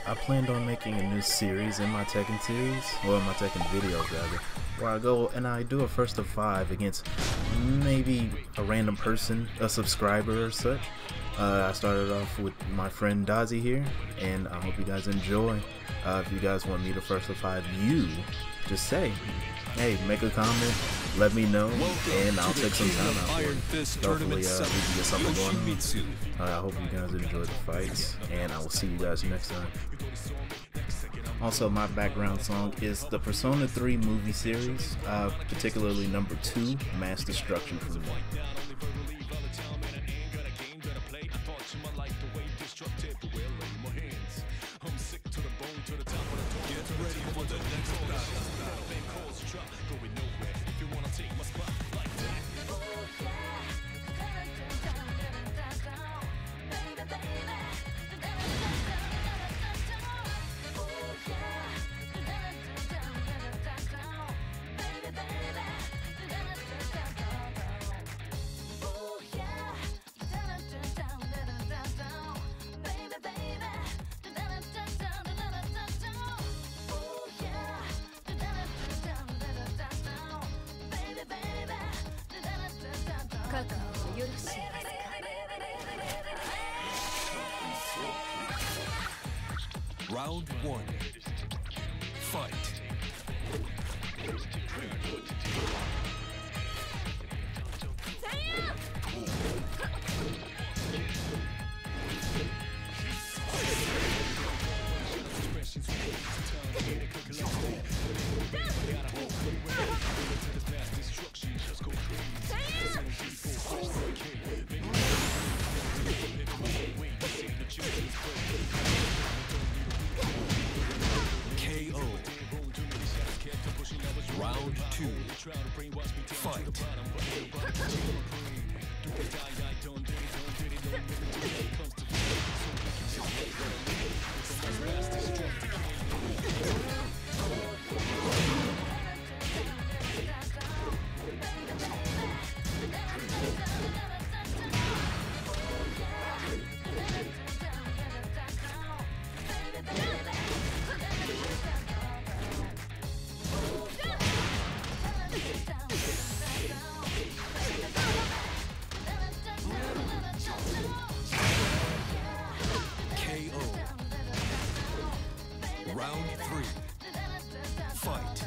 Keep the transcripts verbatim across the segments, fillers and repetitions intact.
I planned on making a new series in my Tekken series, or my Tekken videos rather, where I go and I do a first of five against maybe a random person, a subscriber or such. Uh, I started off with my friend DaZiggyG here, and I hope you guys enjoy. Uh, if you guys want me to first of five you, just say, hey, make a comment, let me know, and I'll take some time out for it. Hopefully uh, we can get something going on. Uh, I hope you guys enjoy the fights, and I will see you guys next time. Also, my background song is the Persona three movie series, uh, particularly number two, Mass Destruction from one. Round one. Fight. Round two. Fight. Round three. Fight.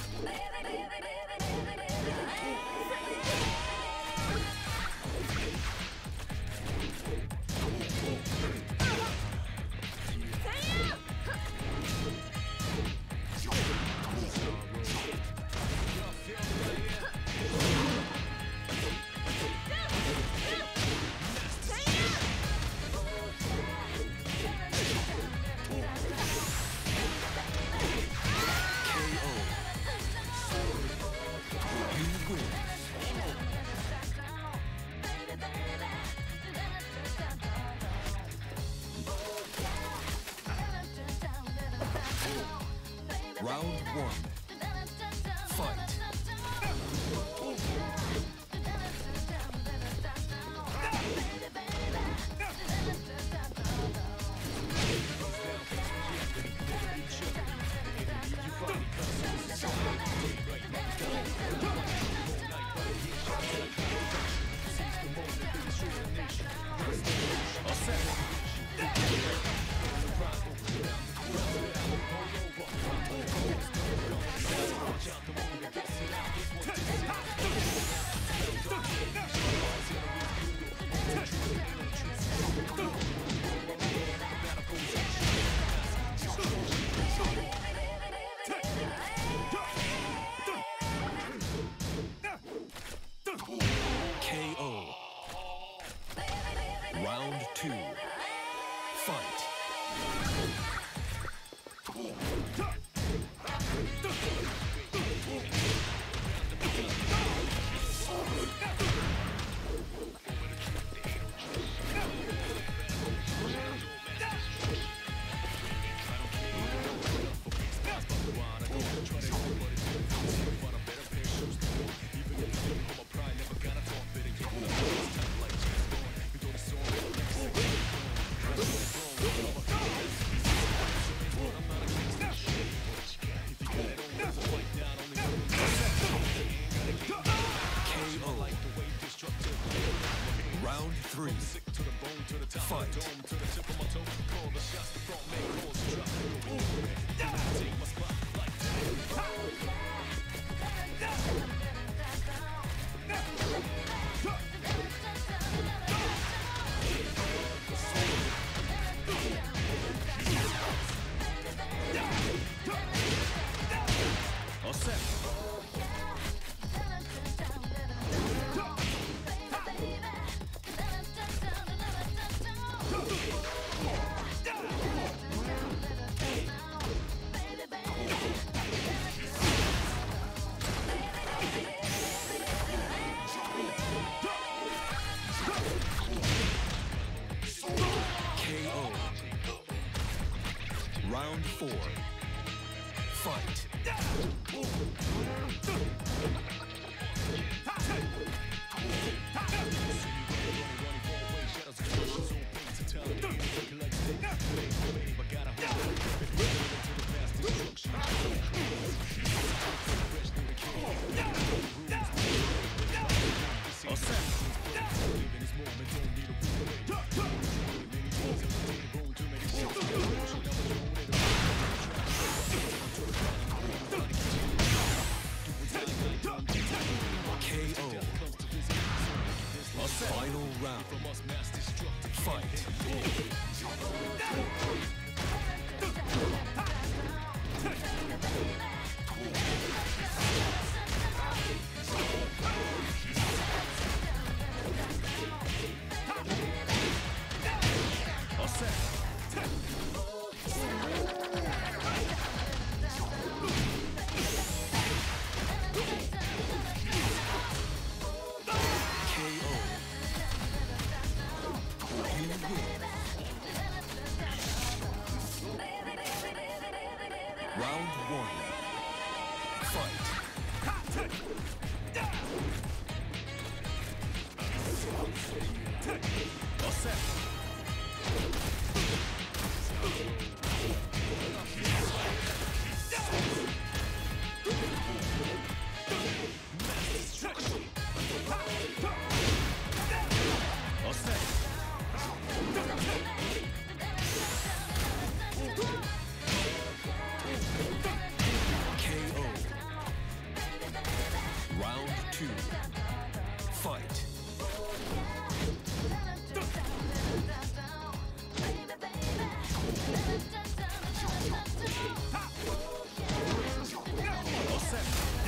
Round one. Fight. Go. Fight. All set. K O. Round four. Fight. All set. K O. Final round. Fight. All set. Round one. Fight. All set. All set. K O. Round two. Fight. All set.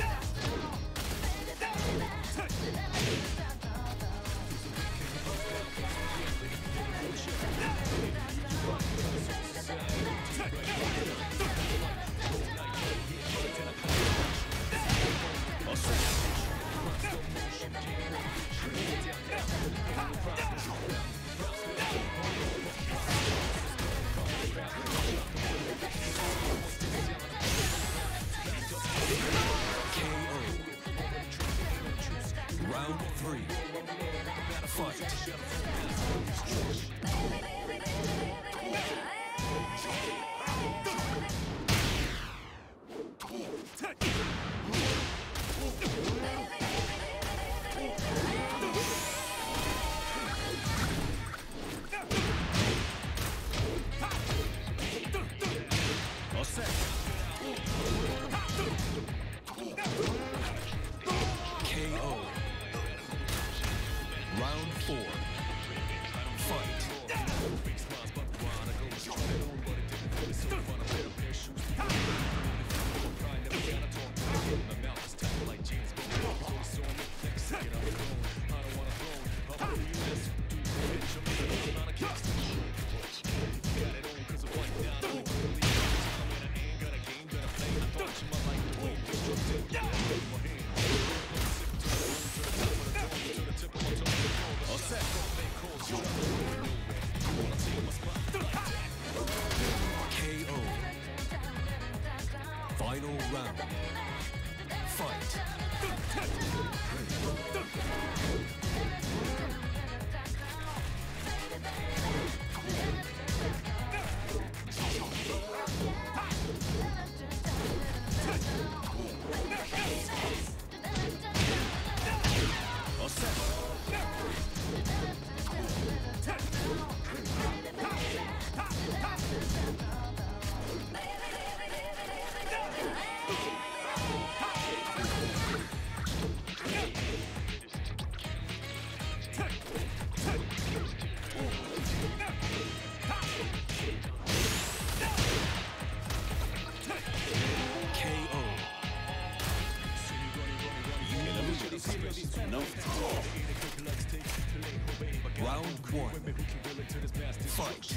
All set. K O. Round three. Fight. All set. K O. Round four. Fight. All set. K O. Final round. Fight. All set. No. Round one. Fight.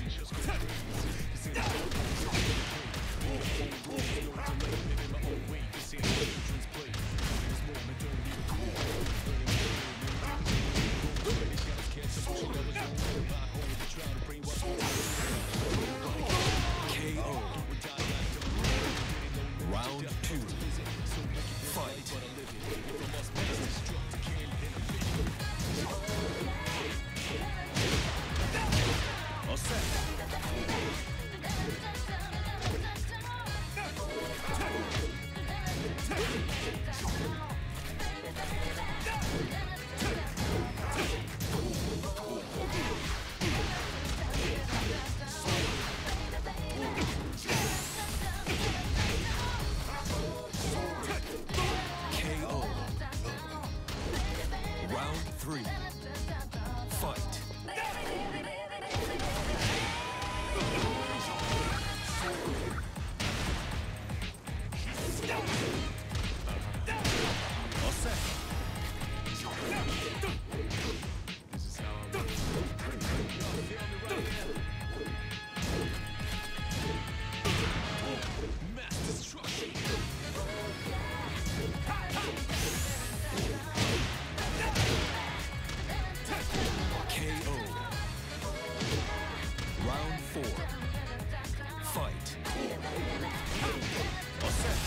K O. Round two. Fight. All set. K O. Round three. Fight. All set. This is how I mass destruction. K O. Round four. Fight. All set.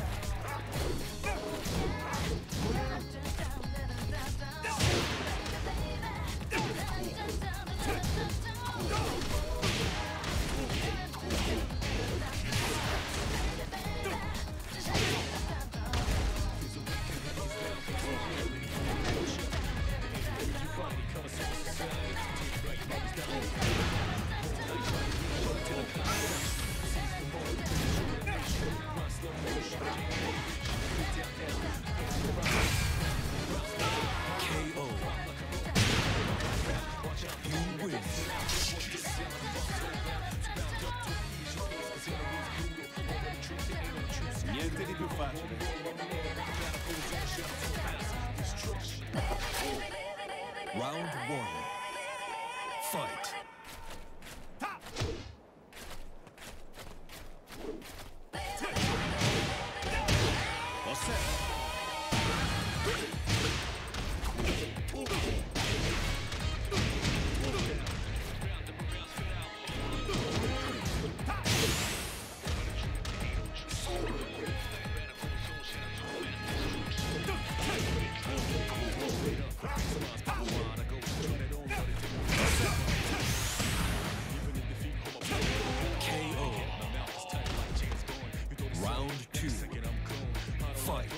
K O. You win. Niente di più facile. Round one. Fight. All set. K O. Round two. Fight.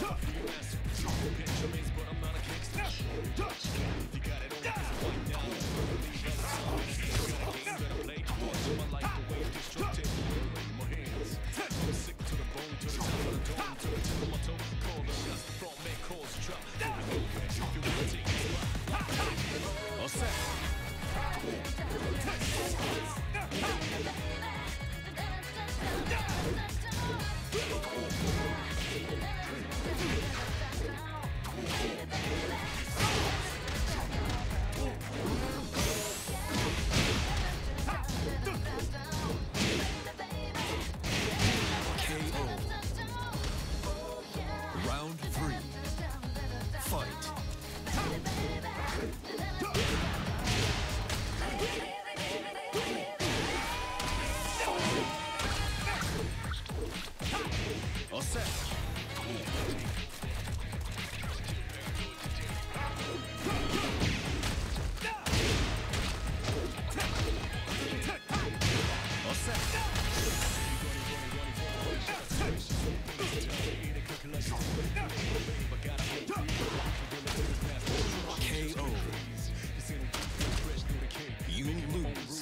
All set. K O. Round three. Fight. All set. All set. K O. You lose.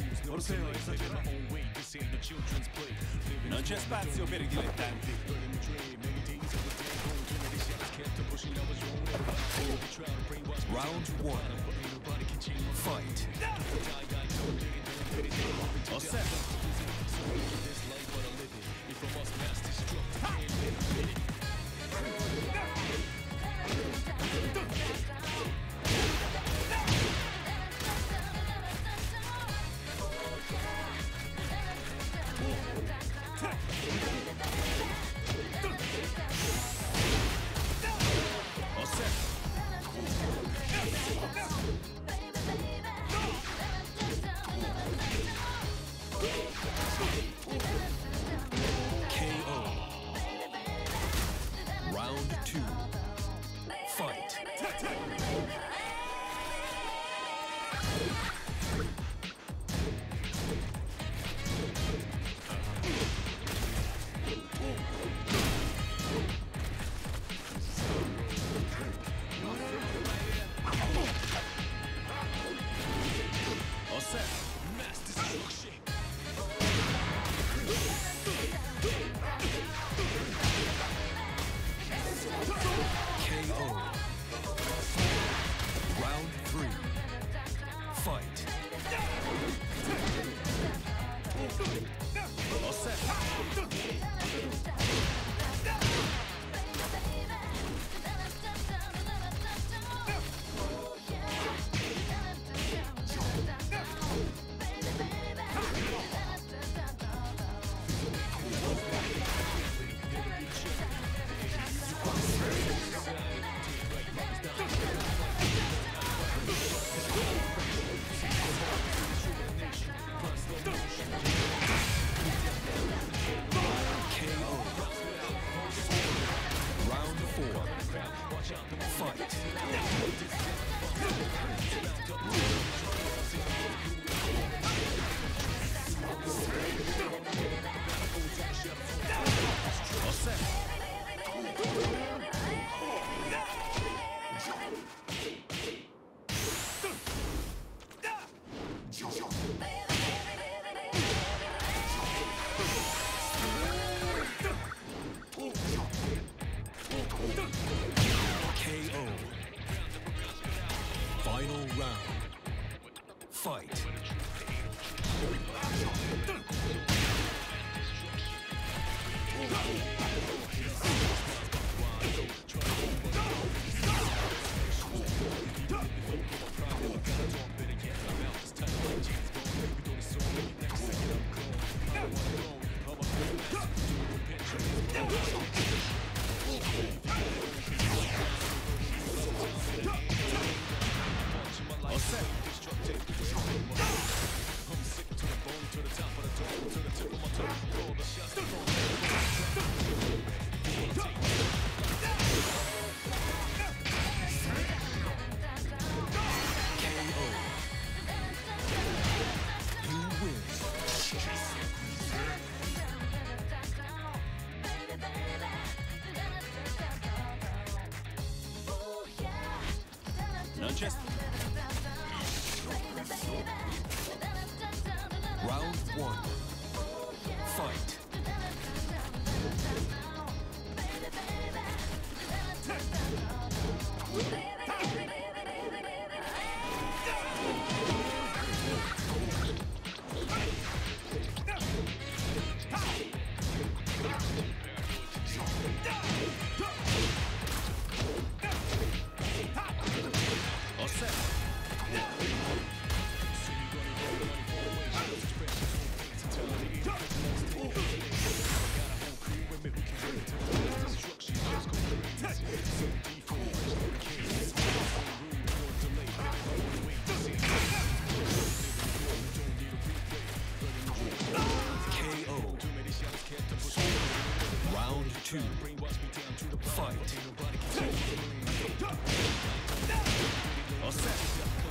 Non c'è spazio per i dilettanti. Round one. Fight. All set. Not just round one. Fight. All set. K O. Round two. Fight. All set.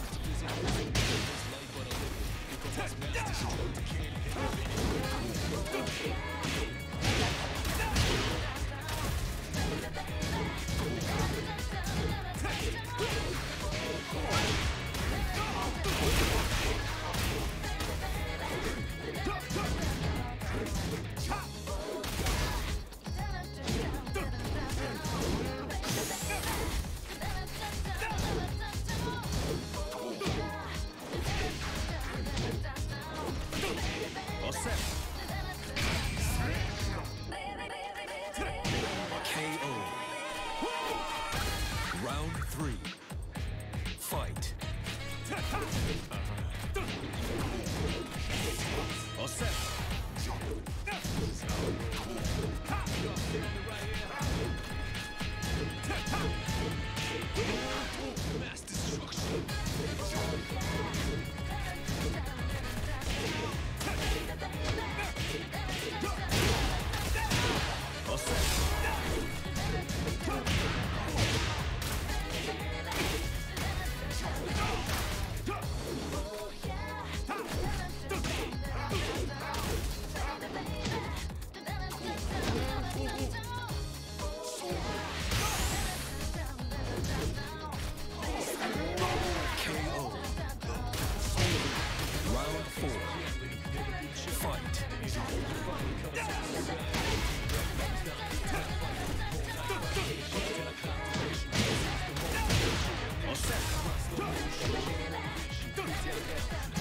All set. K O. Round three. Fight. All set. Mass destruction. All set. K O. Round four. Fight. All set.